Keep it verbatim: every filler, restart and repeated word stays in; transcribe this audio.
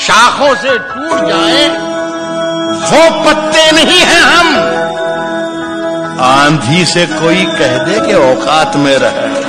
शाखों से टूट जाए वो पत्ते नहीं हैं हम। आंधी से कोई कह दे कि औकात में रहे,